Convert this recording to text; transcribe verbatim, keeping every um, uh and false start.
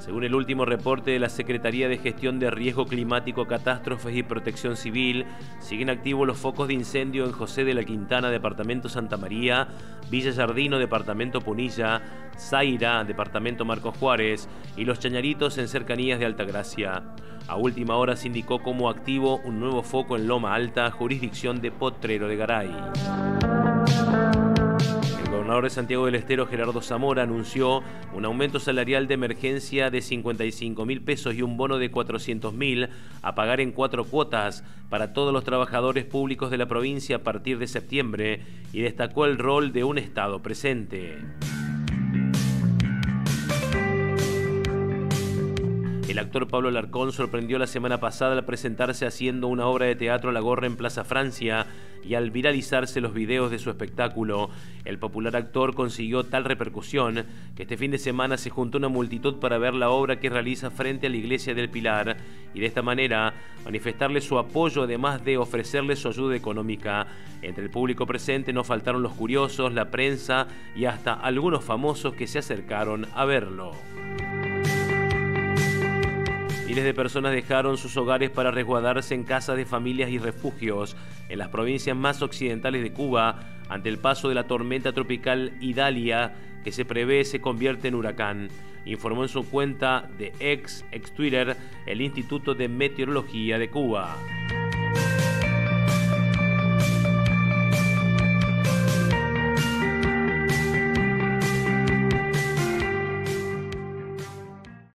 Según el último reporte de la Secretaría de Gestión de Riesgo Climático, Catástrofes y Protección Civil, siguen activos los focos de incendio en José de la Quintana, departamento Santa María, Villa Yardino, departamento Punilla, Zaira, departamento Marcos Juárez, y Los Chañaritos en cercanías de Altagracia. A última hora se indicó como activo un nuevo foco en Loma Alta, jurisdicción de Potrero de Garay. El gobernador de Santiago del Estero, Gerardo Zamora, anunció un aumento salarial de emergencia de cincuenta y cinco mil pesos y un bono de cuatrocientos mil a pagar en cuatro cuotas para todos los trabajadores públicos de la provincia a partir de septiembre, y destacó el rol de un Estado presente. El actor Pablo Larcón sorprendió la semana pasada al presentarse haciendo una obra de teatro La Gorra en Plaza Francia, y al viralizarse los videos de su espectáculo, el popular actor consiguió tal repercusión que este fin de semana se juntó una multitud para ver la obra que realiza frente a la Iglesia del Pilar, y de esta manera manifestarle su apoyo, además de ofrecerle su ayuda económica. Entre el público presente no faltaron los curiosos, la prensa y hasta algunos famosos que se acercaron a verlo. Miles de personas dejaron sus hogares para resguardarse en casas de familias y refugios en las provincias más occidentales de Cuba ante el paso de la tormenta tropical Idalia, que se prevé se convierte en huracán, informó en su cuenta de ex, ex Twitter, el Instituto de Meteorología de Cuba.